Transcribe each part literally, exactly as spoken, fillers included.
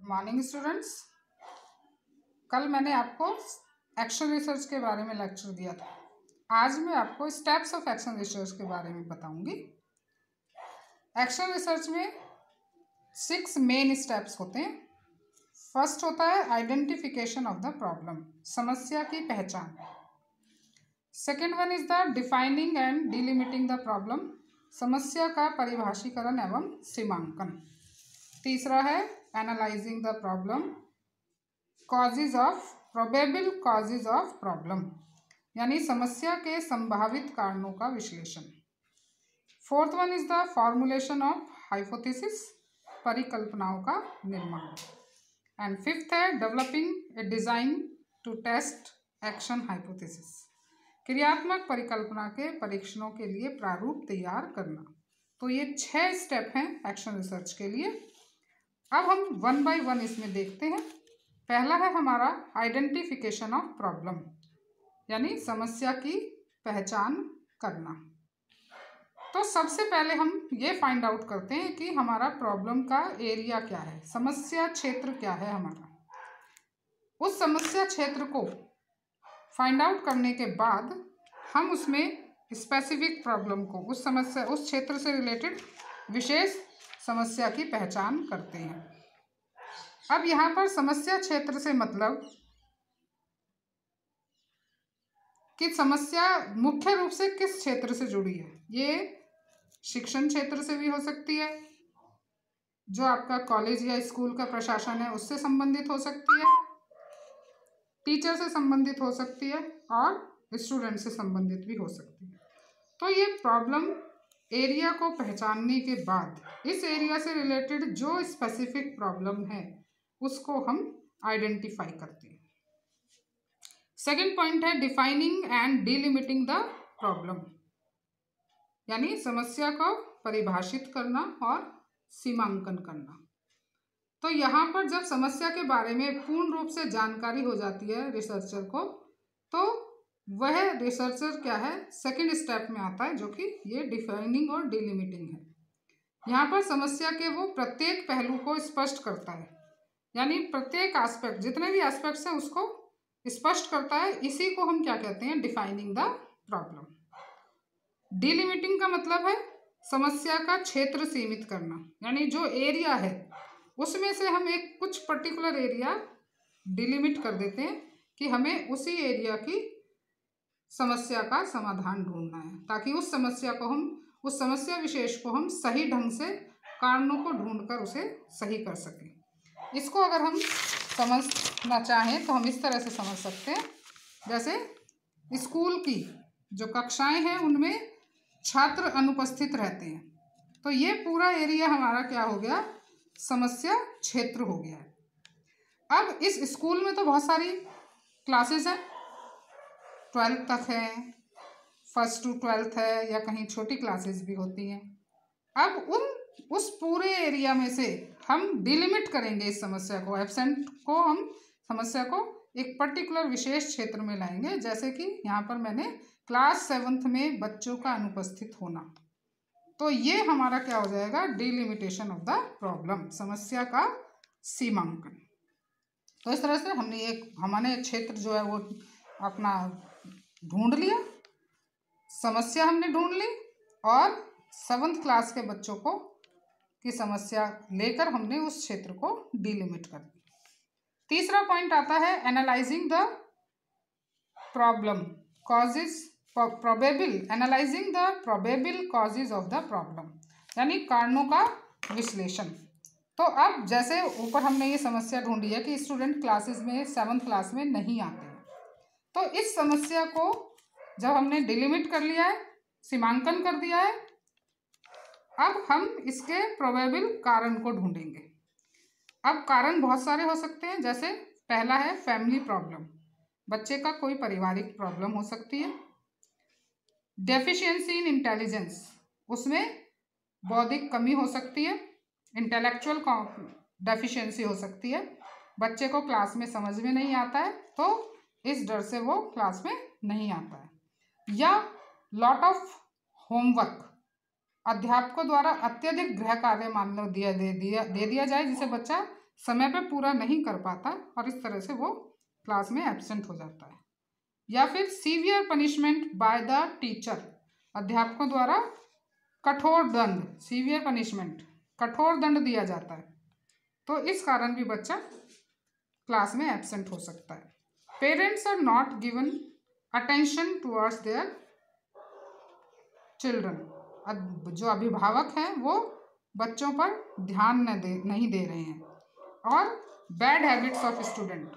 Morning students. कल मैंने आपको एक्शन रिसर्च के बारे में लेक्चर दिया था। आज मैं आपको स्टेप्स ऑफ एक्शन रिसर्च के बारे में बताऊंगी। एक्शन रिसर्च में सिक्स मेन स्टेप्स होते हैं। फर्स्ट होता है आइडेंटिफिकेशन ऑफ द प्रॉब्लम, समस्या की पहचान। Second one is the defining and delimiting the problem, समस्या का परिभाषीकरण एवं सीमांकन। तीसरा है analysing the problem, causes of probable causes of problem, यानी समस्या के संभावित कारणों का विश्लेषण। Fourth one is the formulation of hypothesis, परिकल्पनाओं का निर्माण। एंड फिफ्थ है developing a design to test action hypothesis, क्रियात्मक परिकल्पना के परीक्षणों के लिए प्रारूप तैयार करना। तो ये छह स्टेप हैं एक्शन रिसर्च के लिए। अब हम वन बाय वन इसमें देखते हैं। पहला है हमारा आइडेंटिफिकेशन ऑफ प्रॉब्लम, यानी समस्या की पहचान करना। तो सबसे पहले हम ये फाइंड आउट करते हैं कि हमारा प्रॉब्लम का एरिया क्या है, समस्या क्षेत्र क्या है हमारा। उस समस्या क्षेत्र को फाइंड आउट करने के बाद हम उसमें स्पेसिफिक प्रॉब्लम को, उस समस्या उस क्षेत्र से रिलेटेड विशेष समस्या की पहचान करते हैं। अब यहाँ पर समस्या क्षेत्र से मतलब कि समस्या मुख्य रूप से किस क्षेत्र से जुड़ी है। ये शिक्षण क्षेत्र से भी हो सकती है, जो आपका कॉलेज या स्कूल का प्रशासन है उससे संबंधित हो सकती है, टीचर से संबंधित हो सकती है और स्टूडेंट से संबंधित भी हो सकती है। तो ये प्रॉब्लम एरिया को पहचानने के बाद इस एरिया से रिलेटेड जो स्पेसिफिक प्रॉब्लम है उसको हम आइडेंटिफाई करते हैं। सेकेंड पॉइंट है defining and delimiting the problem, यानी समस्या को परिभाषित करना और सीमांकन करना। तो यहाँ पर जब समस्या के बारे में पूर्ण रूप से जानकारी हो जाती है रिसर्चर को, तो वह रिसर्चर क्या है, सेकेंड स्टेप में आता है, जो कि ये डिफाइनिंग और डिलिमिटिंग है। यहाँ पर समस्या के वो प्रत्येक पहलू को स्पष्ट करता है, यानी प्रत्येक एस्पेक्ट, जितने भी एस्पेक्ट्स हैं उसको स्पष्ट करता है। इसी को हम क्या कहते हैं, डिफाइनिंग द प्रॉब्लम। डिलिमिटिंग का मतलब है समस्या का क्षेत्र सीमित करना, यानी जो एरिया है उसमें से हम एक कुछ पर्टिकुलर एरिया डिलिमिट कर देते हैं कि हमें उसी एरिया की समस्या का समाधान ढूंढना है, ताकि उस समस्या को हम उस समस्या विशेष को हम सही ढंग से कारणों को ढूंढकर उसे सही कर सकें। इसको अगर हम समझना चाहें तो हम इस तरह से समझ सकते हैं, जैसे स्कूल की जो कक्षाएं हैं उनमें छात्र अनुपस्थित रहते हैं, तो ये पूरा एरिया हमारा क्या हो गया, समस्या क्षेत्र हो गया है। अब इस स्कूल में तो बहुत सारी क्लासेस हैं, ट्वेल्थ तक है, फर्स्ट टू ट्वेल्थ है, या कहीं छोटी क्लासेस भी होती हैं। अब उन उस पूरे एरिया में से हम डिलिमिट करेंगे इस समस्या को, एब्सेंट को हम समस्या को एक पर्टिकुलर विशेष क्षेत्र में लाएंगे। जैसे कि यहाँ पर मैंने क्लास सेवन्थ में बच्चों का अनुपस्थित होना, तो ये हमारा क्या हो जाएगा, डिलिमिटेशन ऑफ द प्रॉब्लम, समस्या का सीमांकन। तो इस तरह से हमने एक हमारे क्षेत्र जो है वो अपना ढूंढ लिया, समस्या हमने ढूंढ ली, और सेवन्थ क्लास के बच्चों को की समस्या लेकर हमने उस क्षेत्र को डिलिमिट कर दिया। तीसरा पॉइंट आता है analysing the problem causes, probable analysing the probable causes of the problem, यानी कारणों का विश्लेषण। तो अब जैसे ऊपर हमने ये समस्या ढूंढी है कि स्टूडेंट क्लासेस में सेवन्थ क्लास में नहीं आते हैं, तो इस समस्या को जब हमने डिलिमिट कर लिया है, सीमांकन कर दिया है, अब हम इसके प्रोबेबल कारण को ढूंढेंगे। अब कारण बहुत सारे हो सकते हैं, जैसे पहला है फैमिली प्रॉब्लम, बच्चे का कोई पारिवारिक प्रॉब्लम हो सकती है। डेफिशिएंसी इन इंटेलिजेंस, उसमें बौद्धिक कमी हो सकती है, इंटेलेक्चुअल डेफिशिएंसी हो सकती है, बच्चे को क्लास में समझ में नहीं आता है तो इस डर से वो क्लास में नहीं आता है। या लॉट ऑफ होमवर्क, अध्यापकों द्वारा अत्यधिक गृह कार्य मान लो दिया दे दिया दे दिया जाए, जिसे बच्चा समय पे पूरा नहीं कर पाता और इस तरह से वो क्लास में एब्सेंट हो जाता है। या फिर severe punishment by the teacher, अध्यापकों द्वारा कठोर दंड, सीवियर पनिशमेंट, कठोर दंड दिया जाता है, तो इस कारण भी बच्चा क्लास में एब्सेंट हो सकता है। Parents are not given attention towards their children, जो अभिभावक हैं वो बच्चों पर ध्यान न दे नहीं दे रहे हैं। और बैड हैबिट्स ऑफ स्टूडेंट,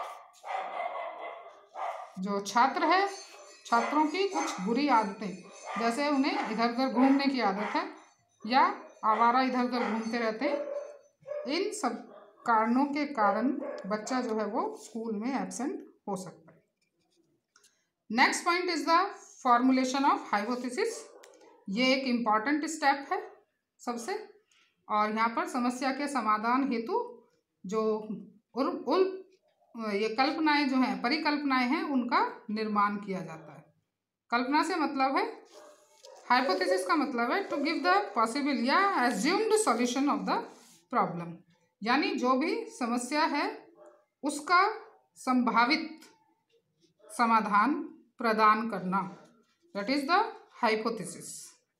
जो छात्र है, छात्रों की कुछ बुरी आदतें, जैसे उन्हें इधर उधर घूमने की आदत है या आवारा इधर उधर घूमते रहते हैं, इन सब कारणों के कारण बच्चा जो है वो स्कूल में एब्सेंट हो सकता है। Next point is the formulation of hypothesis. ये एक इम्पॉर्टेंट स्टेप है सबसे, और यहाँ पर समस्या के समाधान हेतु जो उल, उल ये कल्पनाएं जो हैं, परिकल्पनाएं हैं, उनका निर्माण किया जाता है। कल्पना से मतलब है, हाइपोथेसिस का मतलब है टू गिव द पॉसिबल या assumed solution of the problem, यानी जो भी समस्या है उसका संभावित समाधान प्रदान करना, that is the hypothesis.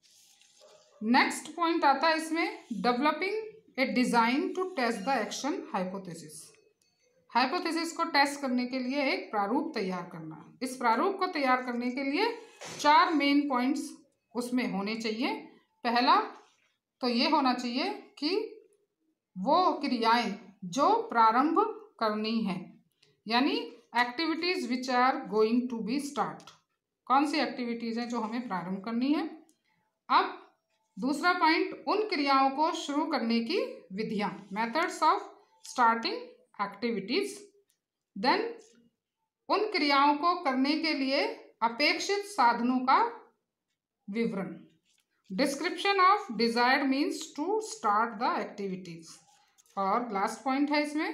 Next point आता है इसमें, developing a design to test the action hypothesis. Hypothesis को टेस्ट करने के लिए एक प्रारूप तैयार करना। इस प्रारूप को तैयार करने के लिए चार मेन पॉइंट्स उसमें होने चाहिए। पहला तो ये होना चाहिए कि वो क्रियाएं जो प्रारंभ करनी है, यानी activities which are going to be start, कौन सी एक्टिविटीज हैं जो हमें प्रारंभ करनी है। अब दूसरा पॉइंट, उन क्रियाओं को शुरू करने की विधियां, methods of starting activities. Then उन क्रियाओं को करने के लिए अपेक्षित साधनों का विवरण, description of desired means to start the activities. और लास्ट पॉइंट है इसमें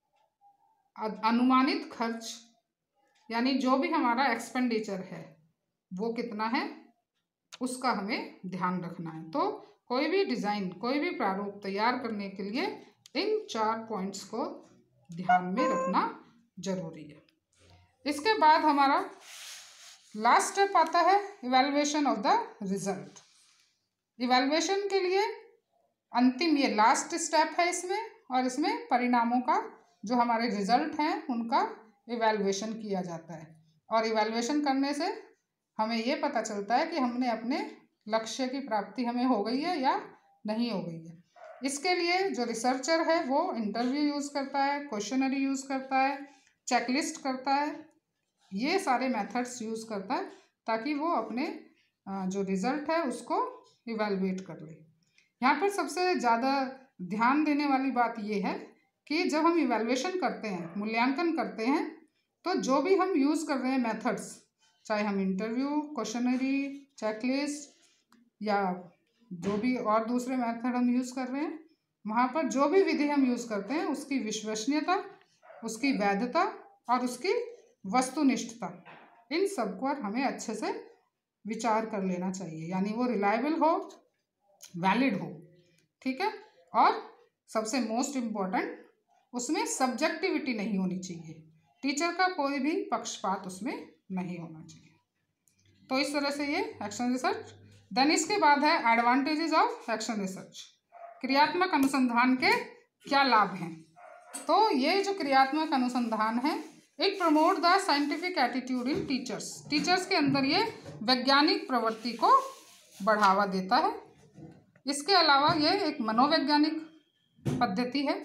अनुमानित खर्च, यानी जो भी हमारा एक्सपेंडिचर है वो कितना है उसका हमें ध्यान रखना है। तो कोई भी डिज़ाइन, कोई भी प्रारूप तैयार करने के लिए इन चार पॉइंट्स को ध्यान में रखना जरूरी है। इसके बाद हमारा लास्ट स्टेप आता है evaluation of the result. Evaluation के लिए अंतिम ये लास्ट स्टेप है इसमें, और इसमें परिणामों का, जो हमारे रिजल्ट हैं उनका इवैल्यूएशन किया जाता है। और इवैल्यूएशन करने से हमें ये पता चलता है कि हमने अपने लक्ष्य की प्राप्ति हमें हो गई है या नहीं हो गई है। इसके लिए जो रिसर्चर है वो इंटरव्यू यूज़ करता है, क्वेश्चनरी यूज़ करता है, चेकलिस्ट करता है, ये सारे मेथड्स यूज़ करता है ताकि वो अपने जो रिज़ल्ट है उसको इवैल्यूएट कर ले। यहाँ पर सबसे ज़्यादा ध्यान देने वाली बात ये है कि जब हम इवैल्यूएशन करते हैं, मूल्यांकन करते हैं, तो जो भी हम यूज़ कर रहे हैं मेथड्स, चाहे हम इंटरव्यू, क्वेश्चनरी, चेकलिस्ट या जो भी और दूसरे मेथड हम यूज़ कर रहे हैं, वहाँ पर जो भी विधि हम यूज़ करते हैं उसकी विश्वसनीयता, उसकी वैधता और उसकी वस्तुनिष्ठता, इन सब पर हमें अच्छे से विचार कर लेना चाहिए, यानी वो रिलायबल हो, वैलिड हो, ठीक है। और सबसे मोस्ट इम्पॉर्टेंट, उसमें सब्जेक्टिविटी नहीं होनी चाहिए, टीचर का कोई भी पक्षपात उसमें नहीं होना चाहिए। तो इस तरह से ये एक्शन रिसर्च। देन इसके बाद है एडवांटेजेस ऑफ एक्शन रिसर्च। क्रियात्मक अनुसंधान के क्या लाभ हैं? तो ये जो क्रियात्मक अनुसंधान है, it promote the scientific attitude in teachers. Teachers के अंदर ये वैज्ञानिक प्रवृत्ति को बढ़ावा देता है। इसके अलावा ये एक मनोवैज्ञानिक पद्धति है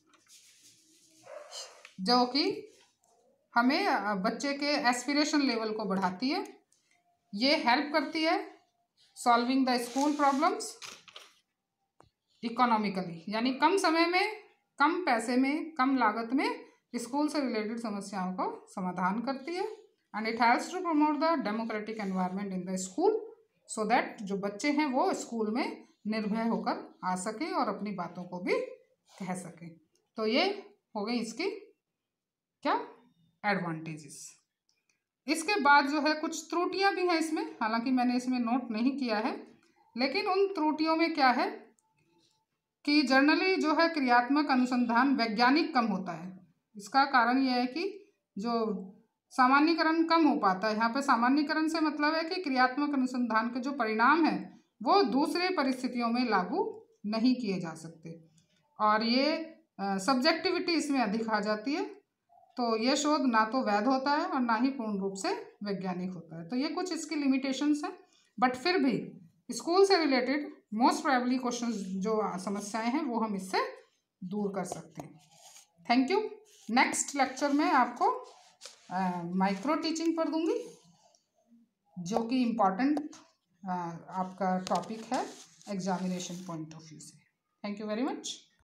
जो कि हमें बच्चे के एस्पिरेशन लेवल को बढ़ाती है। ये हेल्प करती है solving the school problems economically, यानी कम समय में, कम पैसे में, कम लागत में स्कूल से रिलेटेड समस्याओं को समाधान करती है। And it helps to promote the democratic environment in the school so that जो बच्चे हैं वो स्कूल में निर्भय होकर आ सकें और अपनी बातों को भी कह सकें। तो ये हो गई इसकी क्या एडवांटेजेस। इसके बाद जो है कुछ त्रुटियां भी हैं इसमें, हालांकि मैंने इसमें नोट नहीं किया है, लेकिन उन त्रुटियों में क्या है कि जनरली जो है क्रियात्मक अनुसंधान वैज्ञानिक कम होता है। इसका कारण यह है कि जो सामान्यीकरण कम हो पाता है। यहाँ पे सामान्यीकरण से मतलब है कि क्रियात्मक अनुसंधान के जो परिणाम हैं वो दूसरे परिस्थितियों में लागू नहीं किए जा सकते, और ये सब्जेक्टिविटी इसमें अधिक आ जाती है। तो ये शोध ना तो वैध होता है और ना ही पूर्ण रूप से वैज्ञानिक होता है। तो ये कुछ इसकी लिमिटेशंस हैं, बट फिर भी स्कूल से रिलेटेड मोस्ट प्रोबेबली क्वेश्चंस जो समस्याएं हैं वो हम इससे दूर कर सकते हैं। Thank you. नेक्स्ट लेक्चर में आपको माइक्रो टीचिंग पर दूंगी, जो कि इम्पॉर्टेंट आपका टॉपिक है एग्जामिनेशन पॉइंट ऑफ व्यू से। Thank you very much.